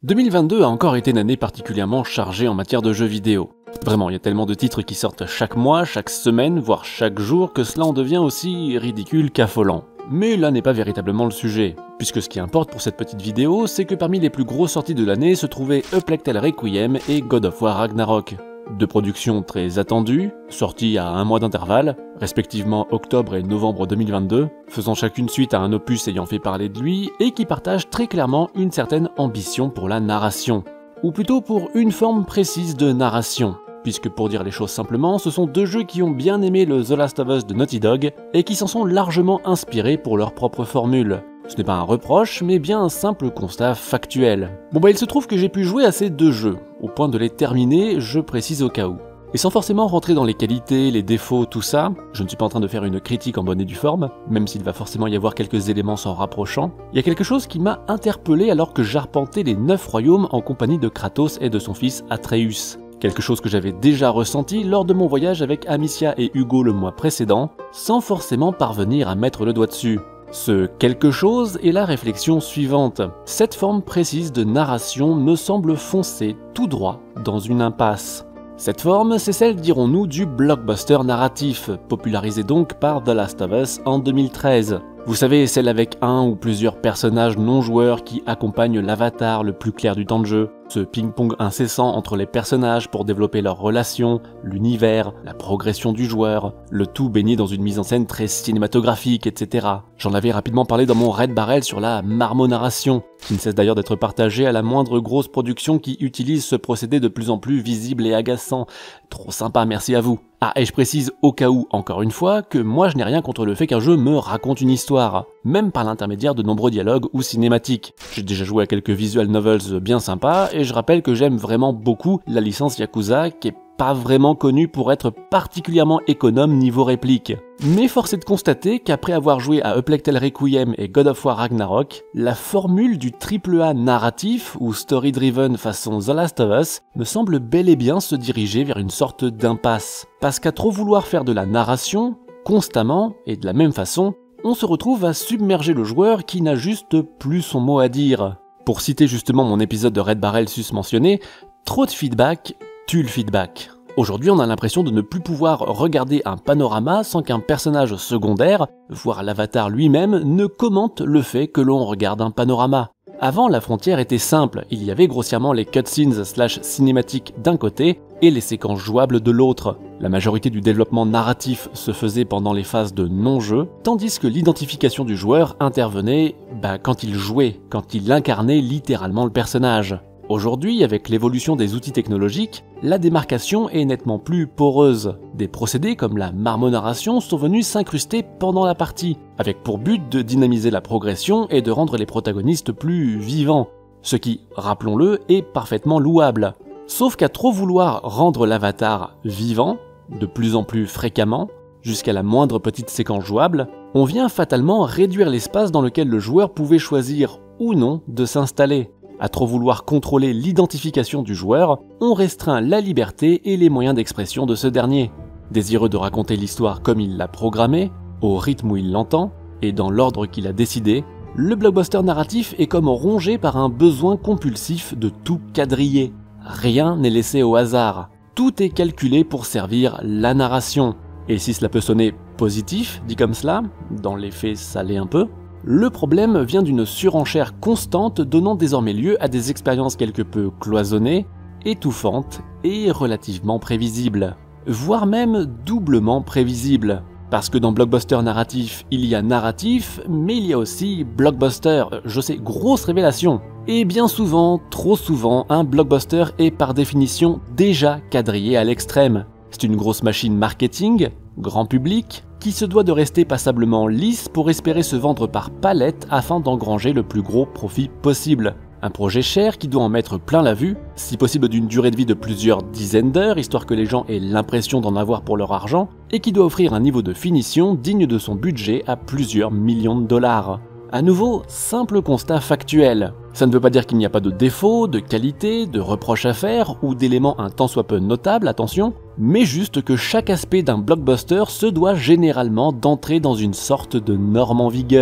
2022 a encore été une année particulièrement chargée en matière de jeux vidéo. Vraiment, il y a tellement de titres qui sortent chaque mois, chaque semaine, voire chaque jour, que cela en devient aussi ridicule qu'affolant. Mais là n'est pas véritablement le sujet, puisque ce qui importe pour cette petite vidéo, c'est que parmi les plus grosses sorties de l'année se trouvaient A Plague Tale Requiem et God of War Ragnarok. Deux productions très attendues, sorties à un mois d'intervalle, respectivement octobre et novembre 2022, faisant chacune suite à un opus ayant fait parler de lui, et qui partagent très clairement une certaine ambition pour la narration. Ou plutôt pour une forme précise de narration, puisque pour dire les choses simplement, ce sont deux jeux qui ont bien aimé le The Last of Us de Naughty Dog, et qui s'en sont largement inspirés pour leur propre formule. Ce n'est pas un reproche, mais bien un simple constat factuel. Il se trouve que j'ai pu jouer à ces deux jeux, au point de les terminer, je précise au cas où. Et sans forcément rentrer dans les qualités, les défauts, tout ça, je ne suis pas en train de faire une critique en bonne et due forme, même s'il va forcément y avoir quelques éléments s'en rapprochant, il y a quelque chose qui m'a interpellé alors que j'arpentais les 9 royaumes en compagnie de Kratos et de son fils Atreus. Quelque chose que j'avais déjà ressenti lors de mon voyage avec Amicia et Hugo le mois précédent, sans forcément parvenir à mettre le doigt dessus. Ce quelque chose est la réflexion suivante. Cette forme précise de narration me semble foncer tout droit dans une impasse. Cette forme, c'est celle, dirons-nous, du blockbuster narratif, popularisé donc par The Last of Us en 2013. Vous savez, celle avec un ou plusieurs personnages non joueurs qui accompagnent l'avatar le plus clair du temps de jeu, ce ping-pong incessant entre les personnages pour développer leurs relations, l'univers, la progression du joueur, le tout baigné dans une mise en scène très cinématographique, etc. J'en avais rapidement parlé dans mon Red Barrel sur la marmonarration, qui ne cesse d'ailleurs d'être partagée à la moindre grosse production qui utilise ce procédé de plus en plus visible et agaçant. Trop sympa, merci à vous. Ah, et je précise au cas où, encore une fois, que moi je n'ai rien contre le fait qu'un jeu me raconte une histoire, même par l'intermédiaire de nombreux dialogues ou cinématiques. J'ai déjà joué à quelques visual novels bien sympas, et je rappelle que j'aime vraiment beaucoup la licence Yakuza, qui est pas vraiment connue pour être particulièrement économe niveau réplique. Mais force est de constater qu'après avoir joué à A Plague Tale Requiem et God of War Ragnarok, la formule du AAA narratif ou story-driven façon The Last of Us me semble bel et bien se diriger vers une sorte d'impasse. Parce qu'à trop vouloir faire de la narration, constamment et de la même façon, on se retrouve à submerger le joueur qui n'a juste plus son mot à dire. Pour citer justement mon épisode de Red Barrel sus-mentionné, trop de feedback tue le feedback. Aujourd'hui, on a l'impression de ne plus pouvoir regarder un panorama sans qu'un personnage secondaire, voire l'avatar lui-même, ne commente le fait que l'on regarde un panorama. Avant, la frontière était simple, il y avait grossièrement les cutscenes / cinématiques d'un côté et les séquences jouables de l'autre. La majorité du développement narratif se faisait pendant les phases de non-jeu, tandis que l'identification du joueur intervenait quand il jouait, quand il incarnait littéralement le personnage. Aujourd'hui, avec l'évolution des outils technologiques, la démarcation est nettement plus poreuse. Des procédés comme la marmonarration sont venus s'incruster pendant la partie, avec pour but de dynamiser la progression et de rendre les protagonistes plus vivants. Ce qui, rappelons-le, est parfaitement louable. Sauf qu'à trop vouloir rendre l'avatar vivant, de plus en plus fréquemment, jusqu'à la moindre petite séquence jouable, on vient fatalement réduire l'espace dans lequel le joueur pouvait choisir ou non de s'installer. À trop vouloir contrôler l'identification du joueur, on restreint la liberté et les moyens d'expression de ce dernier. Désireux de raconter l'histoire comme il l'a programmée, au rythme où il l'entend, et dans l'ordre qu'il a décidé, le blockbuster narratif est comme rongé par un besoin compulsif de tout quadriller. Rien n'est laissé au hasard. Tout est calculé pour servir la narration. Et si cela peut sonner positif, dit comme cela, dans les faits ça l'est un peu, le problème vient d'une surenchère constante donnant désormais lieu à des expériences quelque peu cloisonnées, étouffantes et relativement prévisibles. Voire même doublement prévisibles. Parce que dans blockbuster narratif, il y a narratif, mais il y a aussi blockbuster, je sais, grosse révélation. Et bien souvent, trop souvent, un blockbuster est par définition déjà quadrillé à l'extrême. C'est une grosse machine marketing, grand public, qui se doit de rester passablement lisse pour espérer se vendre par palette afin d'engranger le plus gros profit possible. Un projet cher qui doit en mettre plein la vue, si possible d'une durée de vie de plusieurs dizaines d'heures, histoire que les gens aient l'impression d'en avoir pour leur argent, et qui doit offrir un niveau de finition digne de son budget à plusieurs millions de dollars. À nouveau, simple constat factuel. Ça ne veut pas dire qu'il n'y a pas de défauts, de qualités, de reproches à faire ou d'éléments un tant soit peu notables, attention, mais juste que chaque aspect d'un blockbuster se doit généralement d'entrer dans une sorte de norme en vigueur.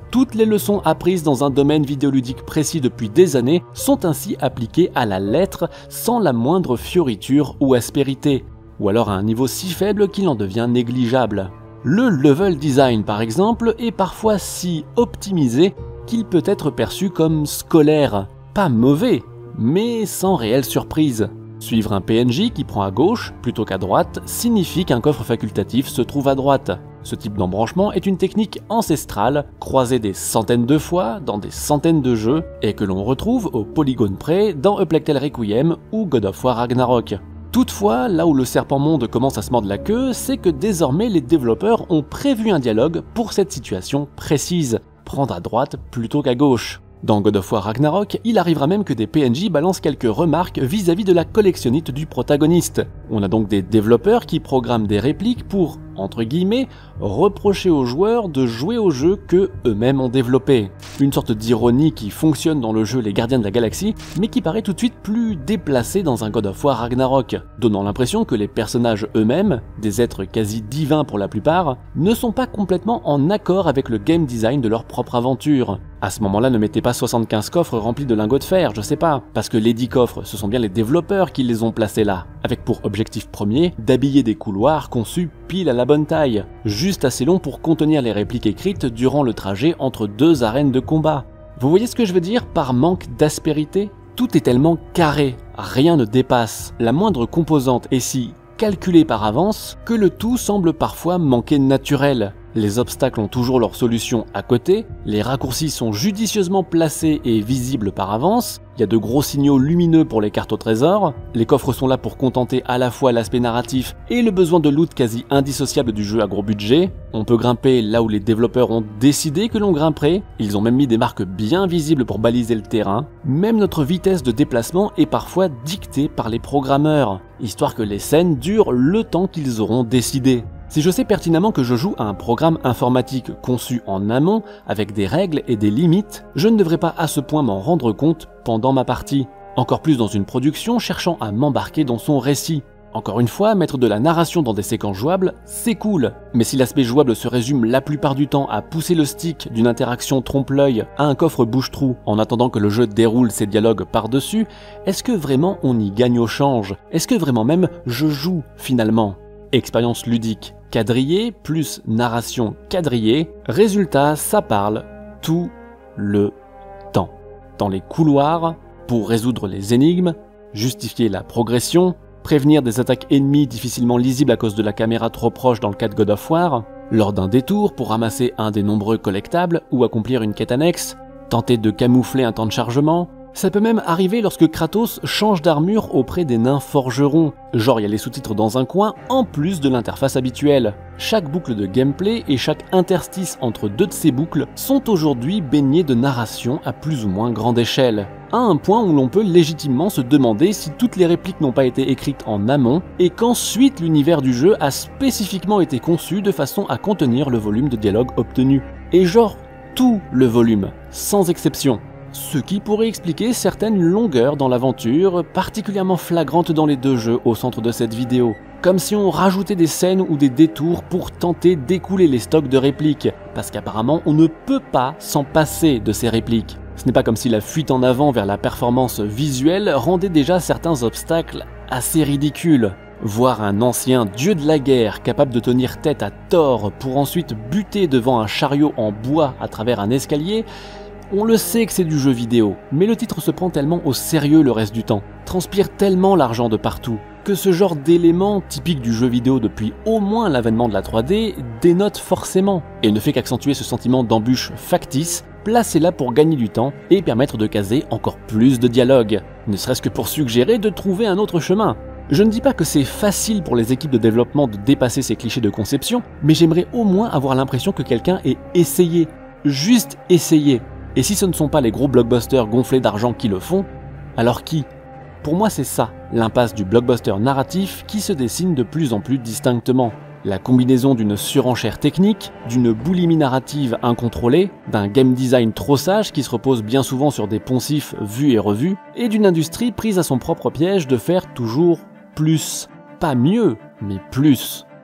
Toutes les leçons apprises dans un domaine vidéoludique précis depuis des années sont ainsi appliquées à la lettre sans la moindre fioriture ou aspérité, ou alors à un niveau si faible qu'il en devient négligeable. Le level design par exemple est parfois si optimisé qu'il peut être perçu comme scolaire. Pas mauvais, mais sans réelle surprise. Suivre un PNJ qui prend à gauche plutôt qu'à droite signifie qu'un coffre facultatif se trouve à droite. Ce type d'embranchement est une technique ancestrale, croisée des centaines de fois dans des centaines de jeux, et que l'on retrouve au polygone près dans A Plague Tale Requiem ou God of War Ragnarok. Toutefois, là où le serpent monde commence à se mordre la queue, c'est que désormais les développeurs ont prévu un dialogue pour cette situation précise, prendre à droite plutôt qu'à gauche. Dans God of War Ragnarok, il arrivera même que des PNJ balancent quelques remarques vis-à-vis de la collectionnite du protagoniste. On a donc des développeurs qui programment des répliques pour, entre guillemets, reprocher aux joueurs de jouer au jeu que eux-mêmes ont développé. Une sorte d'ironie qui fonctionne dans le jeu Les Gardiens de la Galaxie, mais qui paraît tout de suite plus déplacée dans un God of War Ragnarok, donnant l'impression que les personnages eux-mêmes, des êtres quasi divins pour la plupart, ne sont pas complètement en accord avec le game design de leur propre aventure. À ce moment-là, ne mettez pas 75 coffres remplis de lingots de fer, je sais pas, parce que les 10 coffres, ce sont bien les développeurs qui les ont placés là, avec pour objectif premier d'habiller des couloirs conçus pile à la bonne taille, juste assez long pour contenir les répliques écrites durant le trajet entre deux arènes de combat. Vous voyez ce que je veux dire par manque d'aspérité? Tout est tellement carré, rien ne dépasse, la moindre composante est si calculée par avance que le tout semble parfois manquer de naturel. Les obstacles ont toujours leur solution à côté, les raccourcis sont judicieusement placés et visibles par avance, il y a de gros signaux lumineux pour les cartes au trésor, les coffres sont là pour contenter à la fois l'aspect narratif et le besoin de loot quasi indissociable du jeu à gros budget, on peut grimper là où les développeurs ont décidé que l'on grimperait, ils ont même mis des marques bien visibles pour baliser le terrain, même notre vitesse de déplacement est parfois dictée par les programmeurs, histoire que les scènes durent le temps qu'ils auront décidé. Si je sais pertinemment que je joue à un programme informatique conçu en amont, avec des règles et des limites, je ne devrais pas à ce point m'en rendre compte pendant ma partie. Encore plus dans une production cherchant à m'embarquer dans son récit. Encore une fois, mettre de la narration dans des séquences jouables, c'est cool. Mais si l'aspect jouable se résume la plupart du temps à pousser le stick d'une interaction trompe-l'œil à un coffre bouche-trou en attendant que le jeu déroule ses dialogues par-dessus, est-ce que vraiment on y gagne au change? Est-ce que vraiment même je joue finalement? Expérience ludique quadrillée plus narration quadrillée, résultat ça parle tout le temps. Dans les couloirs, pour résoudre les énigmes, justifier la progression, prévenir des attaques ennemies difficilement lisibles à cause de la caméra trop proche dans le cas de God of War, lors d'un détour pour ramasser un des nombreux collectables ou accomplir une quête annexe, tenter de camoufler un temps de chargement. Ça peut même arriver lorsque Kratos change d'armure auprès des nains forgerons, genre il y a les sous-titres dans un coin en plus de l'interface habituelle. Chaque boucle de gameplay et chaque interstice entre deux de ces boucles sont aujourd'hui baignés de narration à plus ou moins grande échelle, à un point où l'on peut légitimement se demander si toutes les répliques n'ont pas été écrites en amont et qu'ensuite l'univers du jeu a spécifiquement été conçu de façon à contenir le volume de dialogue obtenu. Et genre tout le volume, sans exception. Ce qui pourrait expliquer certaines longueurs dans l'aventure, particulièrement flagrantes dans les deux jeux au centre de cette vidéo. Comme si on rajoutait des scènes ou des détours pour tenter d'écouler les stocks de répliques, parce qu'apparemment on ne peut pas s'en passer de ces répliques. Ce n'est pas comme si la fuite en avant vers la performance visuelle rendait déjà certains obstacles assez ridicules. Voir un ancien dieu de la guerre capable de tenir tête à Thor pour ensuite buter devant un chariot en bois à travers un escalier, on le sait que c'est du jeu vidéo, mais le titre se prend tellement au sérieux le reste du temps, transpire tellement l'argent de partout, que ce genre d'élément, typique du jeu vidéo depuis au moins l'avènement de la 3D, dénote forcément, et ne fait qu'accentuer ce sentiment d'embûche factice, placé là pour gagner du temps et permettre de caser encore plus de dialogue, ne serait-ce que pour suggérer de trouver un autre chemin. Je ne dis pas que c'est facile pour les équipes de développement de dépasser ces clichés de conception, mais j'aimerais au moins avoir l'impression que quelqu'un ait essayé, juste essayé. Et si ce ne sont pas les gros blockbusters gonflés d'argent qui le font, alors qui? Pour moi c'est ça, l'impasse du blockbuster narratif qui se dessine de plus en plus distinctement. La combinaison d'une surenchère technique, d'une boulimie narrative incontrôlée, d'un game design trop sage qui se repose bien souvent sur des poncifs vus et revus, et d'une industrie prise à son propre piège de faire toujours plus. Pas mieux, mais plus.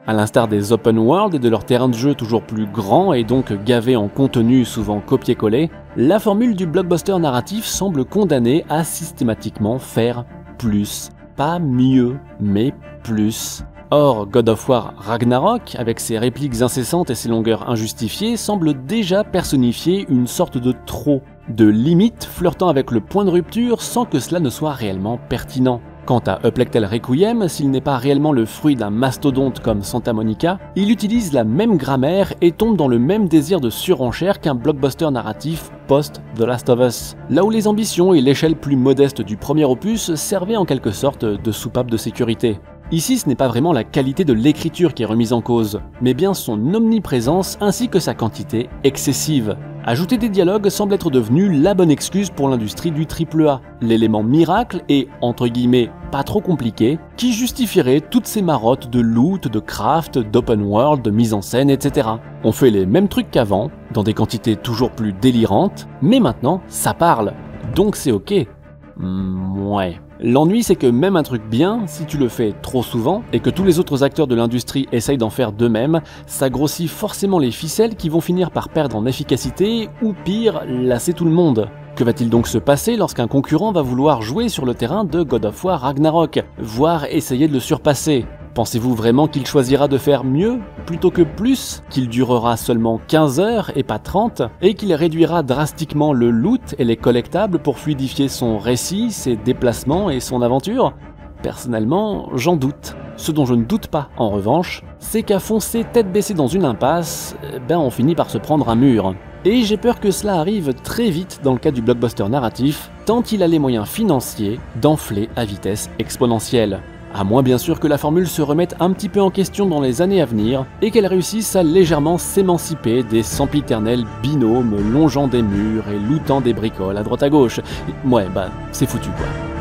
À l'instar des open world et de leurs terrains de jeu toujours plus grands et donc gavés en contenu souvent copié-collé, la formule du blockbuster narratif semble condamnée à systématiquement faire plus. Pas mieux, mais plus. Or, God of War Ragnarok, avec ses répliques incessantes et ses longueurs injustifiées, semble déjà personnifier une sorte de trop, de limite flirtant avec le point de rupture sans que cela ne soit réellement pertinent. Quant à A Plague Tale Requiem, s'il n'est pas réellement le fruit d'un mastodonte comme Santa Monica, il utilise la même grammaire et tombe dans le même désir de surenchère qu'un blockbuster narratif post-The Last of Us, là où les ambitions et l'échelle plus modeste du premier opus servaient en quelque sorte de soupape de sécurité. Ici, ce n'est pas vraiment la qualité de l'écriture qui est remise en cause, mais bien son omniprésence ainsi que sa quantité excessive. Ajouter des dialogues semble être devenu la bonne excuse pour l'industrie du AAA, l'élément miracle et, entre guillemets, pas trop compliqué, qui justifierait toutes ces marottes de loot, de craft, d'open world, de mise en scène, etc. On fait les mêmes trucs qu'avant, dans des quantités toujours plus délirantes, mais maintenant, ça parle, donc c'est ok. Ouais. L'ennui, c'est que même un truc bien, si tu le fais trop souvent, et que tous les autres acteurs de l'industrie essayent d'en faire d'eux-mêmes, ça grossit forcément les ficelles qui vont finir par perdre en efficacité, ou pire, lasser tout le monde. Que va-t-il donc se passer lorsqu'un concurrent va vouloir jouer sur le terrain de God of War Ragnarok, voire essayer de le surpasser ? Pensez-vous vraiment qu'il choisira de faire mieux plutôt que plus, qu'il durera seulement 15 heures et pas 30, et qu'il réduira drastiquement le loot et les collectables pour fluidifier son récit, ses déplacements et son aventure ? Personnellement, j'en doute. Ce dont je ne doute pas, en revanche, c'est qu'à foncer tête baissée dans une impasse, on finit par se prendre un mur. Et j'ai peur que cela arrive très vite dans le cas du blockbuster narratif, tant il a les moyens financiers d'enfler à vitesse exponentielle. À moins bien sûr que la formule se remette un petit peu en question dans les années à venir et qu'elle réussisse à légèrement s'émanciper des sempiternels binômes longeant des murs et lootant des bricoles à droite à gauche. Ouais, c'est foutu quoi.